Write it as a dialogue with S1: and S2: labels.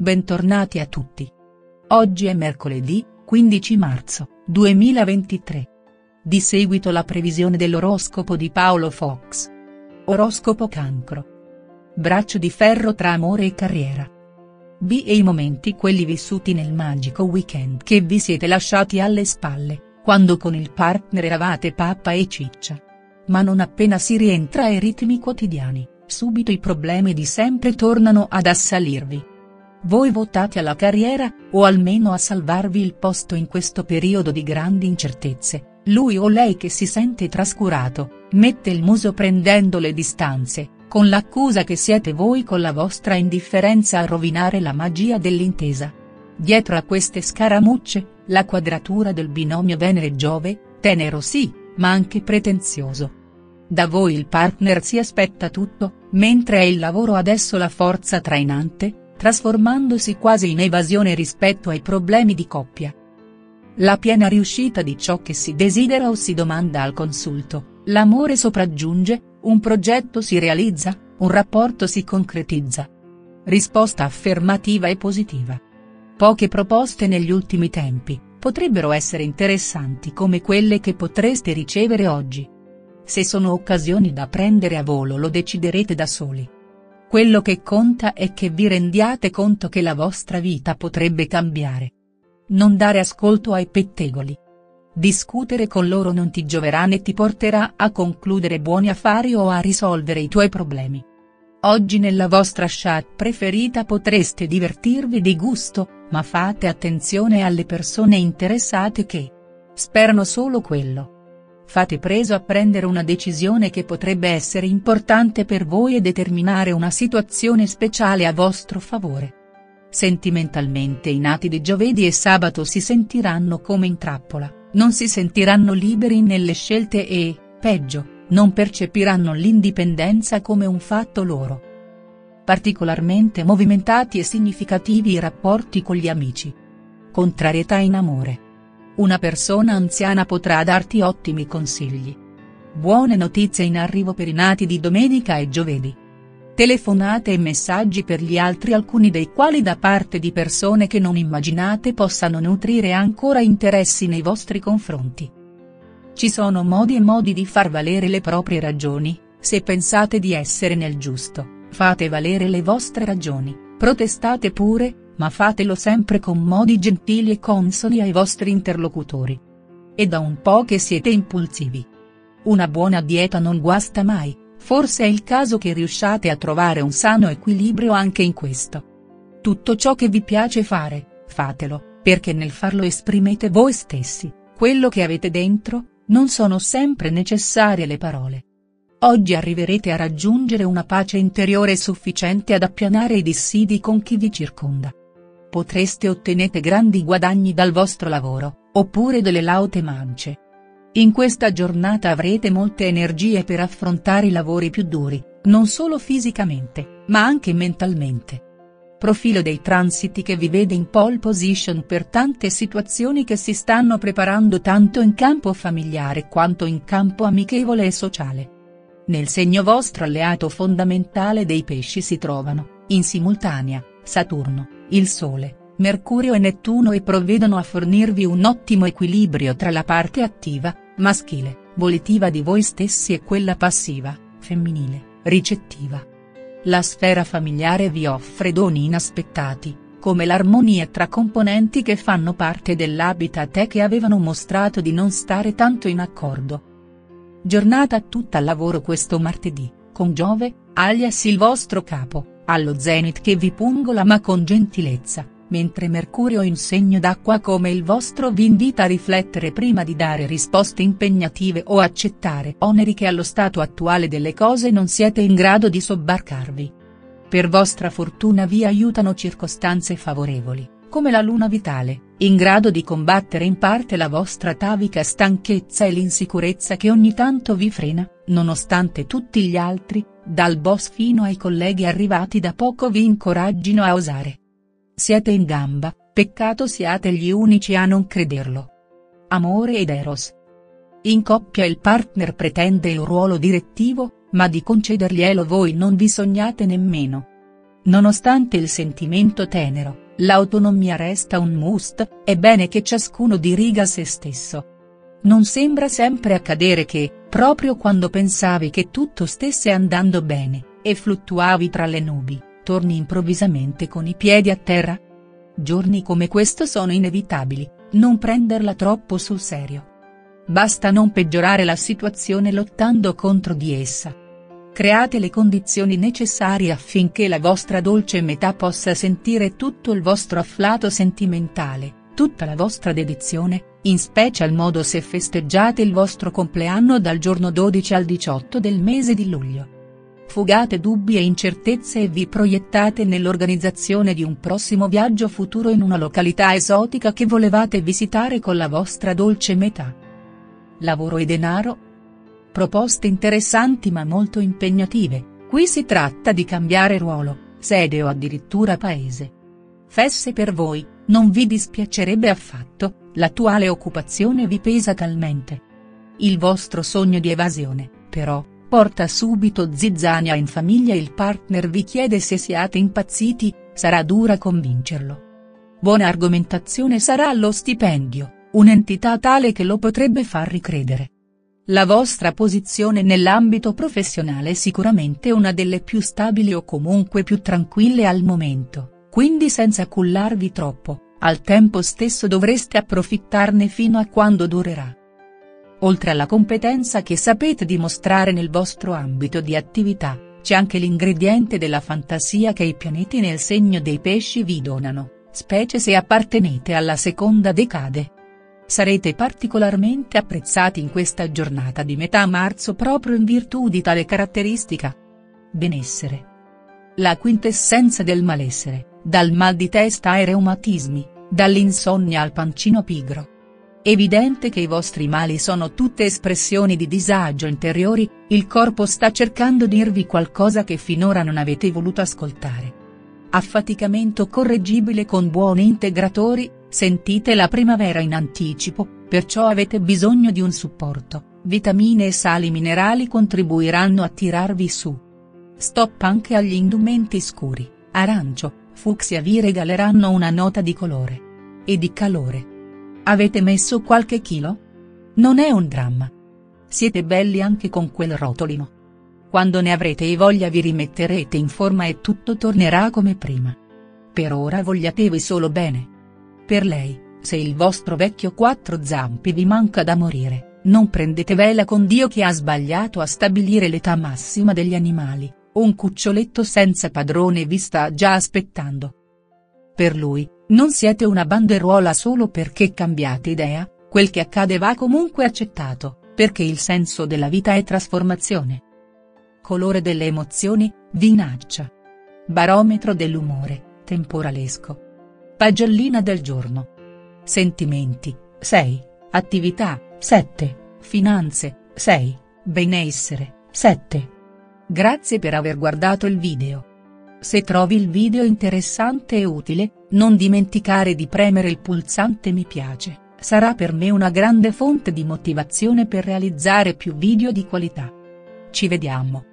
S1: Bentornati a tutti. Oggi è mercoledì, 15 marzo, 2023. Di seguito la previsione dell'oroscopo di Paolo Fox. Oroscopo Cancro. Braccio di ferro tra amore e carriera. B e i momenti quelli vissuti nel magico weekend che vi siete lasciati alle spalle, quando con il partner eravate pappa e ciccia. Ma non appena si rientra ai ritmi quotidiani, subito i problemi di sempre tornano ad assalirvi. Voi votate alla carriera, o almeno a salvarvi il posto in questo periodo di grandi incertezze, lui o lei che si sente trascurato, mette il muso prendendo le distanze, con l'accusa che siete voi con la vostra indifferenza a rovinare la magia dell'intesa. Dietro a queste scaramucce, la quadratura del binomio Venere-Giove, tenero sì, ma anche pretenzioso. Da voi il partner si aspetta tutto, mentre è il lavoro adesso la forza trainante, trasformandosi quasi in evasione rispetto ai problemi di coppia. La piena riuscita di ciò che si desidera o si domanda al consulto, l'amore sopraggiunge, un progetto si realizza, un rapporto si concretizza. Risposta affermativa e positiva. Poche proposte negli ultimi tempi, potrebbero essere interessanti come quelle che potreste ricevere oggi. Se sono occasioni da prendere a volo lo deciderete da soli. Quello che conta è che vi rendiate conto che la vostra vita potrebbe cambiare. Non dare ascolto ai pettegoli. Discutere con loro non ti gioverà né ti porterà a concludere buoni affari o a risolvere i tuoi problemi. Oggi nella vostra chat preferita potreste divertirvi di gusto, ma fate attenzione alle persone interessate che sperano solo quello. Fate preso a prendere una decisione che potrebbe essere importante per voi e determinare una situazione speciale a vostro favore. Sentimentalmente i nati di giovedì e sabato si sentiranno come in trappola, non si sentiranno liberi nelle scelte e, peggio, non percepiranno l'indipendenza come un fatto loro. Particolarmente movimentati e significativi i rapporti con gli amici. Contrarietà in amore. Una persona anziana potrà darti ottimi consigli. Buone notizie in arrivo per i nati di domenica e giovedì. Telefonate e messaggi per gli altri, alcuni dei quali da parte di persone che non immaginate possano nutrire ancora interessi nei vostri confronti. Ci sono modi e modi di far valere le proprie ragioni, se pensate di essere nel giusto, fate valere le vostre ragioni, protestate pure, ma fatelo sempre con modi gentili e consoni ai vostri interlocutori. È da un po' che siete impulsivi. Una buona dieta non guasta mai, forse è il caso che riusciate a trovare un sano equilibrio anche in questo. Tutto ciò che vi piace fare, fatelo, perché nel farlo esprimete voi stessi, quello che avete dentro, non sono sempre necessarie le parole. Oggi arriverete a raggiungere una pace interiore sufficiente ad appianare i dissidi con chi vi circonda. Potreste ottenere grandi guadagni dal vostro lavoro, oppure delle laute mance. In questa giornata avrete molte energie per affrontare i lavori più duri, non solo fisicamente, ma anche mentalmente. Profilo dei transiti che vi vede in pole position per tante situazioni che si stanno preparando tanto in campo familiare quanto in campo amichevole e sociale. Nel segno vostro alleato fondamentale dei pesci si trovano, in simultanea, Saturno, il Sole, Mercurio e Nettuno e provvedono a fornirvi un ottimo equilibrio tra la parte attiva, maschile, volitiva di voi stessi e quella passiva, femminile, ricettiva. La sfera familiare vi offre doni inaspettati, come l'armonia tra componenti che fanno parte dell'habitat e che avevano mostrato di non stare tanto in accordo. Giornata tutta al lavoro questo martedì, con Giove, alias il vostro capo, allo zenit che vi pungola ma con gentilezza, mentre Mercurio in segno d'acqua come il vostro vi invita a riflettere prima di dare risposte impegnative o accettare oneri che allo stato attuale delle cose non siete in grado di sobbarcarvi. Per vostra fortuna vi aiutano circostanze favorevoli, come la luna vitale, in grado di combattere in parte la vostra atavica stanchezza e l'insicurezza che ogni tanto vi frena, nonostante tutti gli altri, dal boss fino ai colleghi arrivati da poco vi incoraggino a osare. Siete in gamba, peccato siate gli unici a non crederlo. Amore ed Eros. In coppia il partner pretende il ruolo direttivo, ma di concederglielo voi non vi sognate nemmeno. Nonostante il sentimento tenero, l'autonomia resta un must, è bene che ciascuno diriga se stesso. Non sembra sempre accadere che, proprio quando pensavi che tutto stesse andando bene, e fluttuavi tra le nubi, torni improvvisamente con i piedi a terra? Giorni come questo sono inevitabili, non prenderla troppo sul serio. Basta non peggiorare la situazione lottando contro di essa. Create le condizioni necessarie affinché la vostra dolce metà possa sentire tutto il vostro afflato sentimentale, tutta la vostra dedizione, in special modo se festeggiate il vostro compleanno dal giorno 12 al 18 del mese di luglio. Fugate dubbi e incertezze e vi proiettate nell'organizzazione di un prossimo viaggio futuro in una località esotica che volevate visitare con la vostra dolce metà. Lavoro e denaro? Proposte interessanti ma molto impegnative, qui si tratta di cambiare ruolo, sede o addirittura paese. Fesse per voi, non vi dispiacerebbe affatto, l'attuale occupazione vi pesa talmente. Il vostro sogno di evasione, però, porta subito zizzania in famiglia e il partner vi chiede se siate impazziti, sarà dura convincerlo. Buona argomentazione sarà lo stipendio, un'entità tale che lo potrebbe far ricredere. La vostra posizione nell'ambito professionale è sicuramente una delle più stabili o comunque più tranquille al momento, quindi senza cullarvi troppo, al tempo stesso dovreste approfittarne fino a quando durerà. Oltre alla competenza che sapete dimostrare nel vostro ambito di attività, c'è anche l'ingrediente della fantasia che i pianeti nel segno dei pesci vi donano, specie se appartenete alla seconda decade. Sarete particolarmente apprezzati in questa giornata di metà marzo proprio in virtù di tale caratteristica. Benessere. La quintessenza del malessere, dal mal di testa ai reumatismi, dall'insonnia al pancino pigro. Evidente che i vostri mali sono tutte espressioni di disagio interiori, il corpo sta cercando di dirvi qualcosa che finora non avete voluto ascoltare. Affaticamento correggibile con buoni integratori, sentite la primavera in anticipo, perciò avete bisogno di un supporto, vitamine e sali minerali contribuiranno a tirarvi su. Stop anche agli indumenti scuri, arancio, fucsia vi regaleranno una nota di colore. E di calore. Avete messo qualche chilo? Non è un dramma. Siete belli anche con quel rotolino. Quando ne avrete voglia vi rimetterete in forma e tutto tornerà come prima. Per ora vogliatevi solo bene. Per lei, se il vostro vecchio quattro zampe vi manca da morire, non prendetevela con Dio che ha sbagliato a stabilire l'età massima degli animali, un cuccioletto senza padrone vi sta già aspettando. Per lui, non siete una banderuola solo perché cambiate idea, quel che accade va comunque accettato, perché il senso della vita è trasformazione. Colore delle emozioni, vinaccia. Barometro dell'umore, temporalesco. Pagellina del giorno. Sentimenti, 6, attività, 7, finanze, 6, benessere, 7. Grazie per aver guardato il video. Se trovi il video interessante e utile, non dimenticare di premere il pulsante mi piace, sarà per me una grande fonte di motivazione per realizzare più video di qualità. Ci vediamo.